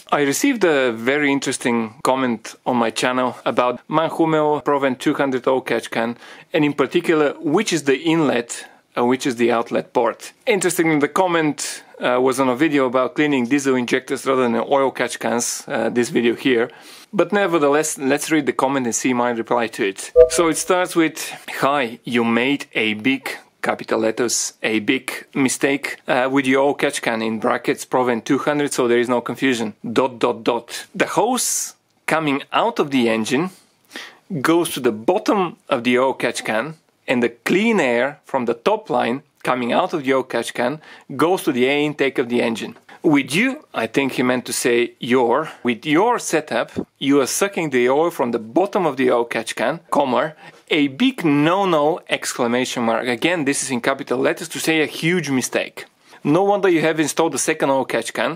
I received a very interesting comment on my channel about Mann Hummel Provent 200 oil catch can, and in particular, which is the inlet and which is the outlet port. Interestingly, the comment was on a video about cleaning diesel injectors rather than oil catch cans, this video here. But nevertheless, let's read the comment and see my reply to it. So it starts with, "Hi, you made a big," capital letters, "a big mistake with your oil catch can," in brackets Provent 200, so there is no confusion. ... The hose coming out of the engine goes to the bottom of the oil catch can, and the clean air from the top line coming out of the oil catch can goes to the air intake of the engine. With you, I think he meant to say with your setup, you are sucking the oil from the bottom of the oil catch can, comma, a big no-no, exclamation mark. Again, this is in capital letters to say a huge mistake. No wonder you have installed the second oil catch can, ...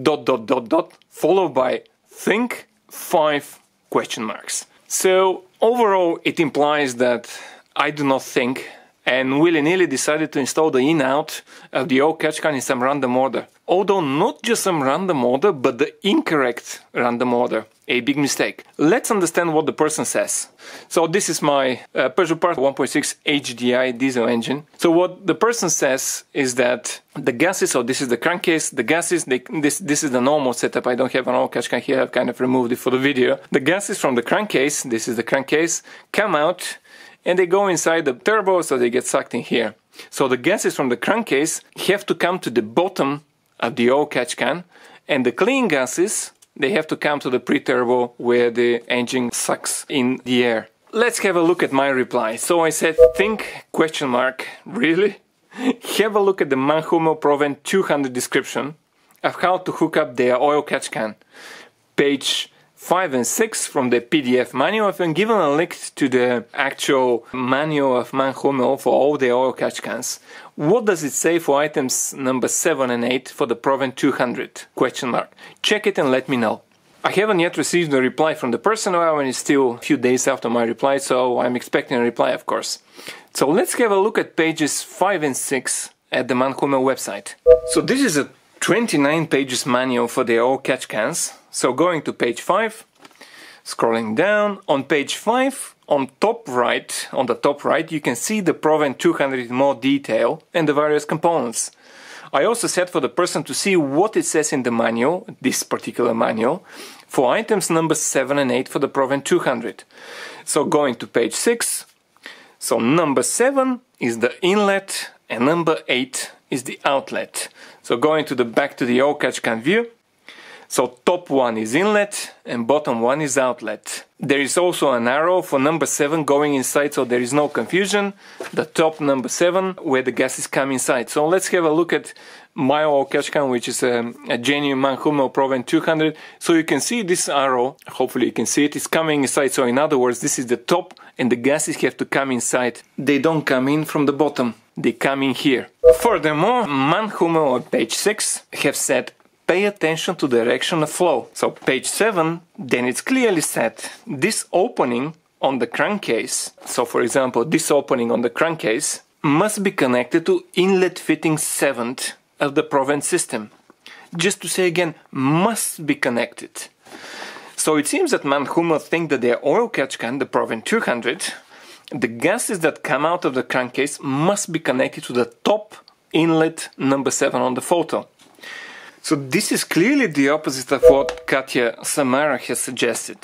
followed by think 5 question marks. So overall, it implies that I do not think and willy-nilly decided to install the in-out of the oil catch can in some random order. Although not just some random order, but the incorrect random order. A big mistake. Let's understand what the person says. So this is my Peugeot Part 1.6 HDI diesel engine. So what the person says is that the gases, so this is the crankcase, the gases, this is the normal setup. I don't have an oil catch can here, I've kind of removed it for the video. The gases from the crankcase, this is the crankcase, come out and they go inside the turbo, so they get sucked in here. So the gases from the crankcase have to come to the bottom of the oil catch can, and the clean gases, they have to come to the pre-turbo where the engine sucks in the air. Let's have a look at my reply. So I said, think, question mark, really? Have a look at the Mann Hummel Provent 200 description of how to hook up their oil catch can. Page 5 and 6 from the PDF manual. I've been given a link to the actual manual of Mann Hummel for all the oil catch cans. What does it say for items number 7 and 8 for the Provent 200? Question mark. Check it and let me know. I haven't yet received a reply from the person, and it's still a few days after my reply, so I'm expecting a reply, of course. So let's have a look at pages 5 and 6 at the Mann Hummel website. So this is a 29 pages manual for the oil catch cans. So going to page 5, scrolling down, on page 5, on the top right, you can see the Provent 200 in more detail and the various components. I also said for the person to see what it says in the manual, this particular manual, for items number 7 and 8 for the Provent 200. So going to page 6, so number 7 is the inlet and number 8 is the outlet. So going to the back to the oil catch can view. So top one is inlet and bottom one is outlet. There is also an arrow for number 7 going inside, so there is no confusion. The top number 7 where the gases come inside. So let's have a look at my oil catch can, which is a genuine Mann Hummel Provent 200. So you can see this arrow, hopefully you can see it, it's coming inside. So in other words, this is the top and the gases have to come inside. They don't come in from the bottom, they come in here. Furthermore, Mann Hummel on page 6 have said, pay attention to the direction of flow. So page 7, then it's clearly said, this opening on the crankcase, so for example, this opening on the crankcase, must be connected to inlet fitting 7th of the Provent system. Just to say again, must be connected. So it seems that Mann Hummel think that their oil catch can, the Provent 200, the gases that come out of the crankcase must be connected to the top inlet number 7 on the photo. So this is clearly the opposite of what Katya Samara has suggested.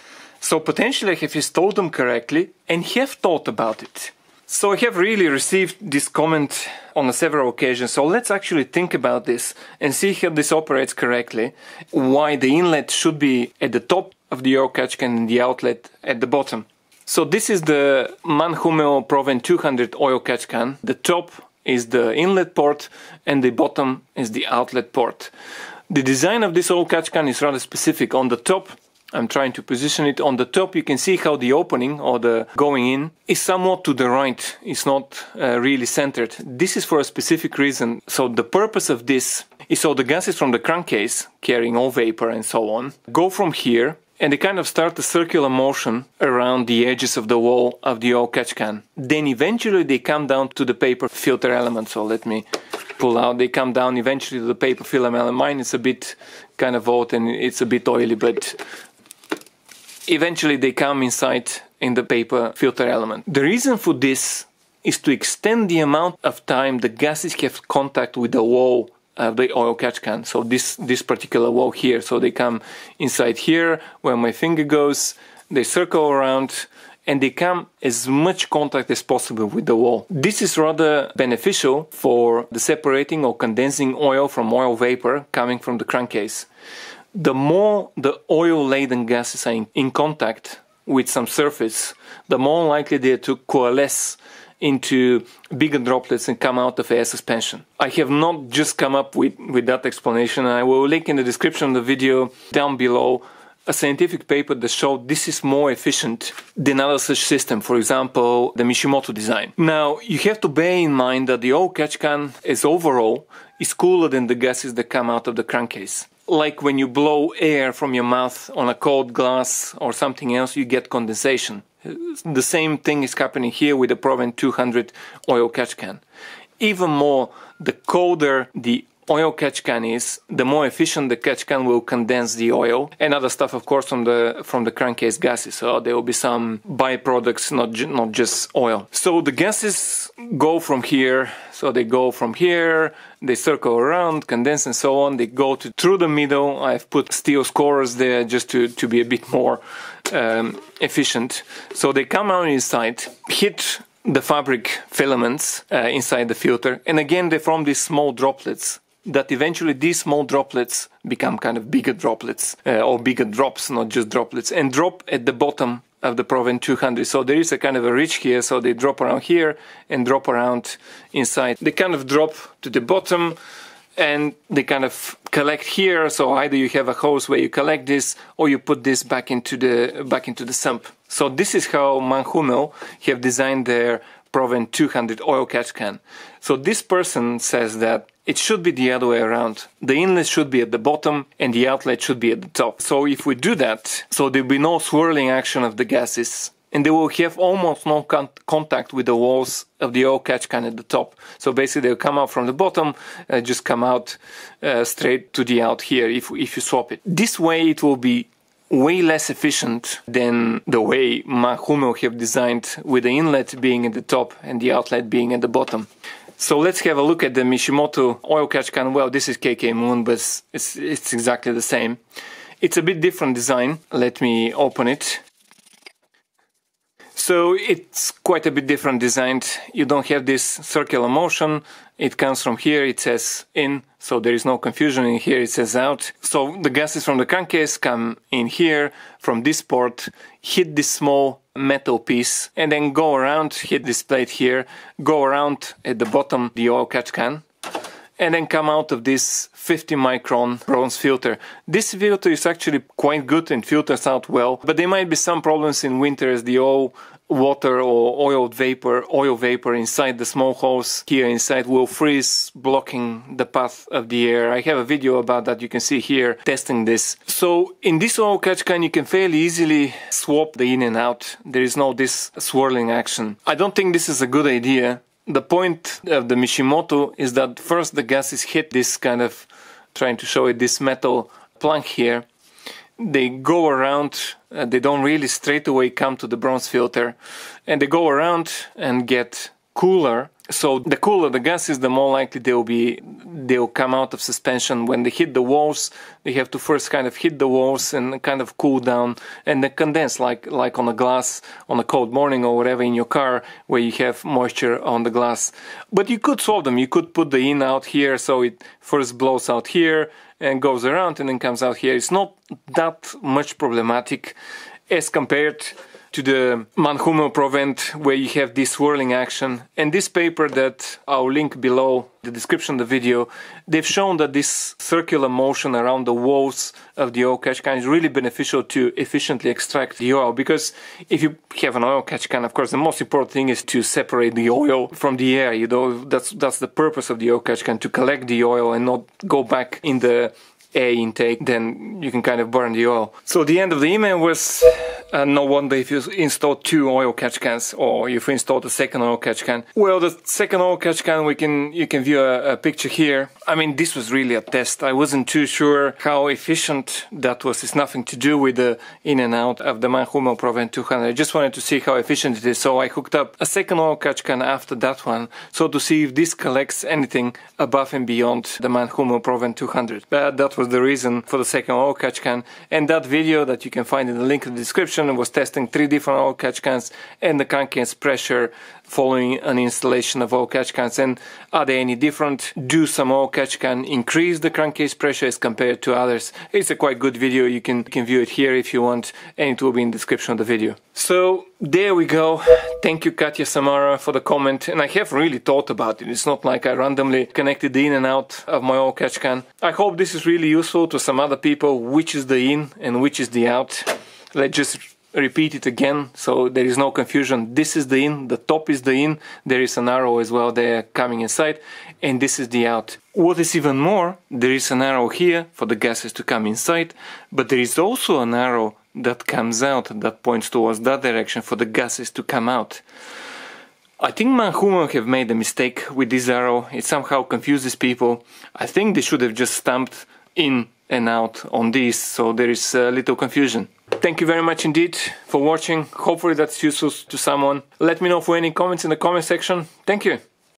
So potentially I have installed them correctly and have thought about it. So I have really received this comment on several occasions. So let's actually think about this and see how this operates correctly. Why the inlet should be at the top of the oil catch can and the outlet at the bottom. So this is the Mann Hummel Provent 200 oil catch can. The top is the inlet port and the bottom is the outlet port. The design of this oil catch can is rather specific. On the top, I'm trying to position it on the top, you can see how the opening or the going in is somewhat to the right. It's not really centered. This is for a specific reason. So the purpose of this is so the gases from the crankcase carrying all vapor and so on go from here and they kind of start a circular motion around the edges of the wall of the oil catch can. Then eventually they come down to the paper filter element. So let me pull out. They come down eventually to the paper film element. Mine is a bit kind of old and it's a bit oily, but eventually they come inside in the paper filter element. The reason for this is to extend the amount of time the gases have contact with the wall of the oil catch can. So this particular wall here, so they come inside here where my finger goes, they circle around, and they come as much contact as possible with the wall. This is rather beneficial for the separating or condensing oil from oil vapor coming from the crankcase. The more the oil-laden gases are in contact with some surface, the more likely they are to coalesce into bigger droplets and come out of air suspension. I have not just come up with that explanation. I will link in the description of the video down below a scientific paper that showed this is more efficient than other such system, for example, the Mishimoto design. Now, you have to bear in mind that the oil catch can as overall is cooler than the gases that come out of the crankcase. Like when you blow air from your mouth on a cold glass or something else, you get condensation. The same thing is happening here with the Provent 200 oil catch can. Even more, the colder the oil catch can is, the more efficient the catch can will condense the oil and other stuff, of course, from the crankcase gases. So there will be some byproducts, not just oil. So the gases go from here. So they go from here, they circle around, condense and so on. They go through the middle. I've put steel scorers there just to be a bit more efficient. So they come out inside, hit the fabric filaments inside the filter, and again they form these small droplets that eventually these small droplets become kind of bigger droplets or bigger drops, not just droplets, and drop at the bottom of the Provent 200. So there is a kind of a ridge here, so they drop around here and drop around inside. They kind of drop to the bottom and they kind of collect here. So either you have a hose where you collect this or you put this back into the sump. So this is how Mann Hummel have designed their Provent 200 oil catch can. So this person says that it should be the other way around. The inlet should be at the bottom and the outlet should be at the top. So if we do that, so there will be no swirling action of the gases and they will have almost no contact with the walls of the oil catch can at the top. So basically they'll come out from the bottom, just come out straight to the out here if you swap it. This way it will be way less efficient than the way Mann Hummel have designed, with the inlet being at the top and the outlet being at the bottom. So let's have a look at the Mishimoto oil catch can. Well, this is KK Moon, but it's exactly the same. It's a bit different design. Let me open it. So it's quite a bit different designed. You don't have this circular motion. It comes from here, it says in, so there is no confusion. In here it says out. So the gases from the crankcase come in here from this port, hit this small metal piece, and then go around, hit this plate here, go around at the bottom the oil catch can, and then come out of this 50 micron bronze filter. This filter is actually quite good and filters out well, but there might be some problems in winter as the water or oil vapor inside the small holes here inside will freeze, blocking the path of the air. I have a video about that, you can see here, testing this. So in this oil catch can you can fairly easily swap the in and out. There is no this swirling action. I don't think this is a good idea. The point of the Mishimoto is that first the gases hit this kind of, trying to show it, this metal plank here. They go around, they don't really straight away come to the bronze filter, and they go around and get cooler. So the cooler the gas is, the more likely they'll come out of suspension. When they hit the walls, they have to first kind of hit the walls and kind of cool down and then condense, like on a glass on a cold morning or whatever in your car where you have moisture on the glass. But you could solve them. You could put the in out here, so it first blows out here and goes around and then comes out here. It's not that much problematic as compared to the Mann Hummel Provent, where you have this swirling action. And this paper that I'll link below the description of the video, they've shown that this circular motion around the walls of the oil catch can is really beneficial to efficiently extract the oil. Because if you have an oil catch can, of course, the most important thing is to separate the oil from the air. You know, that's the purpose of the oil catch can, to collect the oil and not go back in the air intake. Then you can kind of burn the oil. So the end of the email was no wonder if you installed 2 oil catch cans or if you installed a second oil catch can. Well, the second oil catch can, you can view a picture here. I mean, this was really a test. I wasn't too sure how efficient that was. It's nothing to do with the in and out of the Mann Hummel Provent 200. I just wanted to see how efficient it is. So I hooked up a second oil catch can after that one, so to see if this collects anything above and beyond the Mann Hummel Provent 200. That was the reason for the second oil catch can. And that video that you can find in the link in the description was testing 3 different oil catch cans and the crankcase pressure following an installation of oil catch cans. And are they any different? Do some oil catch can increase the crankcase pressure as compared to others? It's a quite good video. You can view it here if you want, and it will be in the description of the video. So there we go. Thank you, Katya Samara, for the comment. And I have really thought about it. It's not like I randomly connected the in and out of my oil catch can. I hope this is really useful to some other people, which is the in and which is the out. Let's just repeat it again so there is no confusion. This is the in, the top is the in, there is an arrow as well there coming inside, and this is the out. What is even more, there is an arrow here for the gases to come inside, but there is also an arrow that comes out that points towards that direction for the gases to come out. I think Mann Hummel have made a mistake with this arrow. It somehow confuses people. I think they should have just stamped in and out on this, so there is a little confusion. Thank you very much indeed for watching. Hopefully that's useful to someone. Let me know for any comments in the comment section. Thank you.